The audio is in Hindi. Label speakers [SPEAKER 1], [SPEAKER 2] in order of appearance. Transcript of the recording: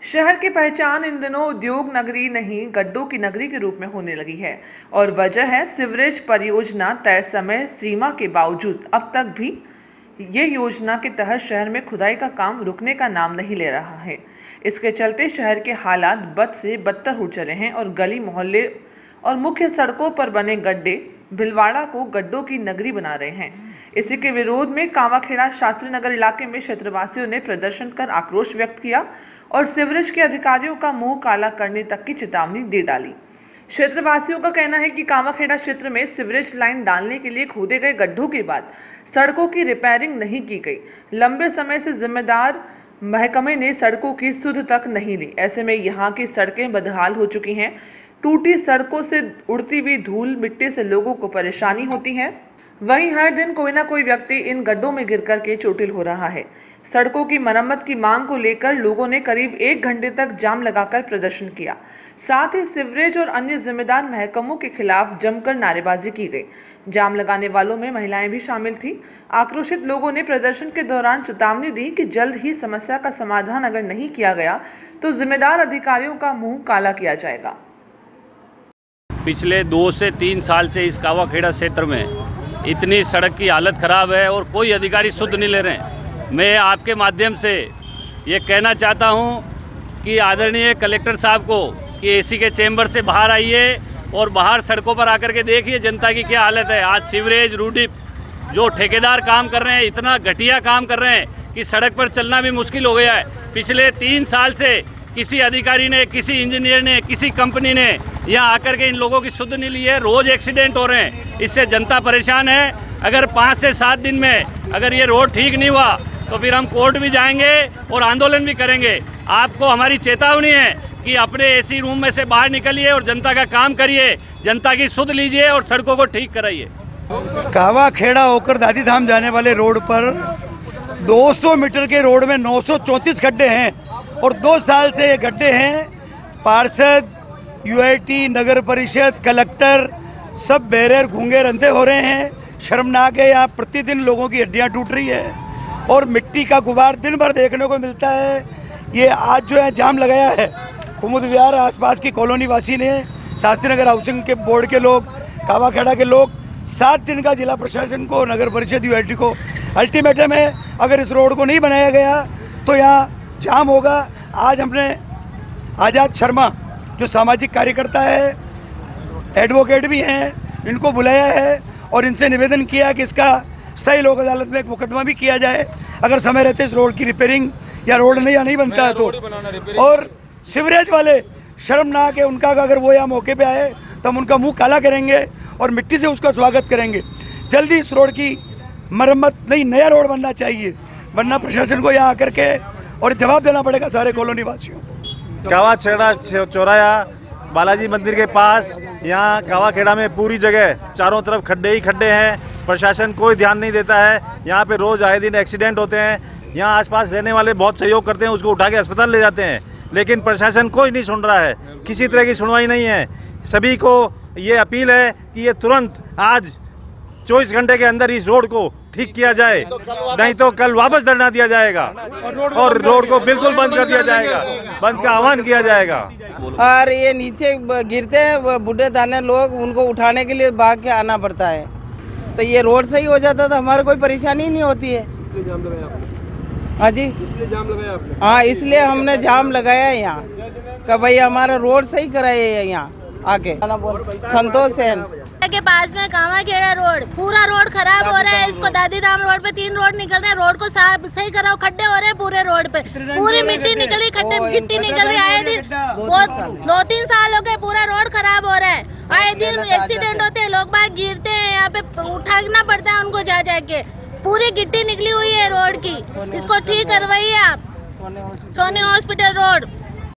[SPEAKER 1] शहर की पहचान इन दिनों उद्योग नगरी नहीं गड्ढों की नगरी के रूप में होने लगी है और वजह है सीवरेज परियोजना तय समय सीमा के बावजूद अब तक भी ये योजना के तहत शहर में खुदाई का काम रुकने का नाम नहीं ले रहा है। इसके चलते शहर के हालात बद से बदतर हो चले हैं और गली मोहल्ले और मुख्य सड़कों पर बने गड्ढे भिलवाड़ा को गड्ढों की नगरी बना रहे हैं। इसी के विरोध में कावाखेड़ा शास्त्री नगर इलाके में क्षेत्रवासियों ने प्रदर्शन कर आक्रोश व्यक्त किया और सीवरेज के अधिकारियों का मुंह काला करने तक की चेतावनी दे डाली। क्षेत्रवासियों का कहना है कि कावाखेड़ा क्षेत्र में सीवरेज लाइन डालने के लिए खोदे गए गड्ढों के बाद सड़कों की रिपेयरिंग नहीं की गई। लंबे समय से जिम्मेदार महकमे ने सड़कों की सुध तक नहीं ली। ऐसे में यहाँ की सड़कें बदहाल हो चुकी हैं। टूटी सड़कों से उड़ती हुई धूल मिट्टी से लोगों को परेशानी होती है। वहीं हर दिन कोई ना कोई व्यक्ति इन गड्ढों में गिरकर के चोटिल हो रहा है। सड़कों की मरम्मत की मांग को लेकर लोगों ने करीब 1 घंटे तक जाम लगाकर प्रदर्शन किया। साथ ही सीवरेज और अन्य जिम्मेदार महकमों के खिलाफ जमकर नारेबाजी की गई। जाम लगाने वालों में महिलाएं भी शामिल थीं। आक्रोशित लोगों ने प्रदर्शन के दौरान चेतावनी दी कि जल्द ही समस्या का समाधान अगर नहीं किया गया तो जिम्मेदार अधिकारियों का मुंह काला किया जाएगा।
[SPEAKER 2] पिछले 2 से 3 साल से इस कावाखेड़ा क्षेत्र में इतनी सड़क की हालत ख़राब है और कोई अधिकारी सुध नहीं ले रहे हैं। मैं आपके माध्यम से ये कहना चाहता हूँ कि आदरणीय कलेक्टर साहब को कि एसी के चैम्बर से बाहर आइए और बाहर सड़कों पर आकर के देखिए जनता की क्या हालत है। आज सीवरेज रूडीप जो ठेकेदार काम कर रहे हैं इतना घटिया काम कर रहे हैं कि सड़क पर चलना भी मुश्किल हो गया है। पिछले 3 साल से किसी अधिकारी ने, किसी इंजीनियर ने, किसी कंपनी ने यहाँ आकर के इन लोगों की सुध नहीं ली है। रोज़ एक्सीडेंट हो रहे हैं, इससे जनता परेशान है। अगर 5 से 7 दिन में अगर ये रोड ठीक नहीं हुआ तो फिर हम कोर्ट भी जाएंगे और आंदोलन भी करेंगे। आपको हमारी चेतावनी है कि अपने एसी रूम में से बाहर निकलिए और जनता का काम करिए, जनता की सुध लीजिए और सड़कों को ठीक कराइए।
[SPEAKER 3] कावाखेड़ा होकर दादी धाम जाने वाले रोड पर 200 मीटर के रोड में 934 गड्ढे हैं और 2 साल से ये गड्ढे हैं। पार्षद, यूआईटी, नगर परिषद, कलेक्टर सब बेरर घूंगे रंधे हो रहे हैं। शर्मनाक है, यहाँ प्रतिदिन लोगों की हड्डियाँ टूट रही है और मिट्टी का गुबार दिन भर देखने को मिलता है। ये आज जो है जाम लगाया है कुमुद विहार आसपास की कॉलोनी वासी ने, शास्त्री नगर हाउसिंग के बोर्ड के लोग, कावाखेड़ा के लोग। 7 दिन का जिला प्रशासन को, नगर परिषद, यूआईटी को अल्टीमेटम है। अगर इस रोड को नहीं बनाया गया तो यहाँ जाम होगा। आज हमने आज़ाद शर्मा जो सामाजिक कार्यकर्ता है, एडवोकेट भी हैं, इनको बुलाया है और इनसे निवेदन किया कि इसका स्थायी लोक अदालत में एक मुकदमा भी किया जाए अगर समय रहते इस रोड की रिपेयरिंग या रोड नहीं बनता है तो। और सीवरेज वाले शर्मनाक है उनका, अगर वो यहाँ मौके पे आए तो हम उनका मुंह काला करेंगे और मिट्टी से उसका स्वागत करेंगे। जल्दी इस रोड की मरम्मत, नहीं नया रोड बनना चाहिए, वरना प्रशासन को यहाँ आकर के और जवाब देना पड़ेगा सारे कॉलोनी वासियों को।
[SPEAKER 4] कावाखेड़ा चौराया बालाजी मंदिर के पास, यहाँ कावाखेड़ा में पूरी जगह चारों तरफ खड्डे ही खड्डे हैं। प्रशासन कोई ध्यान नहीं देता है। यहाँ पे रोज़ आए दिन एक्सीडेंट होते हैं। यहाँ आसपास रहने वाले बहुत सहयोग करते हैं, उसको उठा के अस्पताल ले जाते हैं, लेकिन प्रशासन कोई नहीं सुन रहा है। किसी तरह की सुनवाई नहीं है। सभी को ये अपील है कि ये तुरंत आज 24 घंटे के अंदर इस रोड को ठीक किया जाए, नहीं तो कल वापस धरना दिया जाएगा और रोड को बिल्कुल बंद कर दिया जाएगा, बंद का आह्वान किया जाएगा।
[SPEAKER 5] और ये नीचे गिरते हैं बूढ़े दाने लोग, उनको उठाने के लिए भाग के आना पड़ता है। तो ये रोड सही हो जाता तो हमारे कोई परेशानी नहीं होती है। हाँ जी, इसलिए जाम लगाया आपने? हाँ, इसलिए हमने जाम लगाया है यहाँ कि भाई हमारा रोड सही कराइए। यहाँ आके संतोष सेन
[SPEAKER 6] के पास में कावाखेड़ा रोड, पूरा रोड खराब हो रहा है। इसको दादी धाम रोड पे 3 रोड निकल रहे हैं, रोड को सही कराओ। खड्डे हो रहे हैं पूरे रोड पे, पूरी मिट्टी निकली, खड्डे गिट्टी निकल रही है। आए दिन 2-3 साल हो गए, पूरा रोड खराब हो रहा है। आए दिन एक्सीडेंट होते हैं, लोग बाग गिरते हैं, यहाँ पे उठाना पड़ता है उनको जा जाके। पूरी गिट्टी निकली हुई है रोड की, इसको ठीक करवाइए आप। Soni hospital road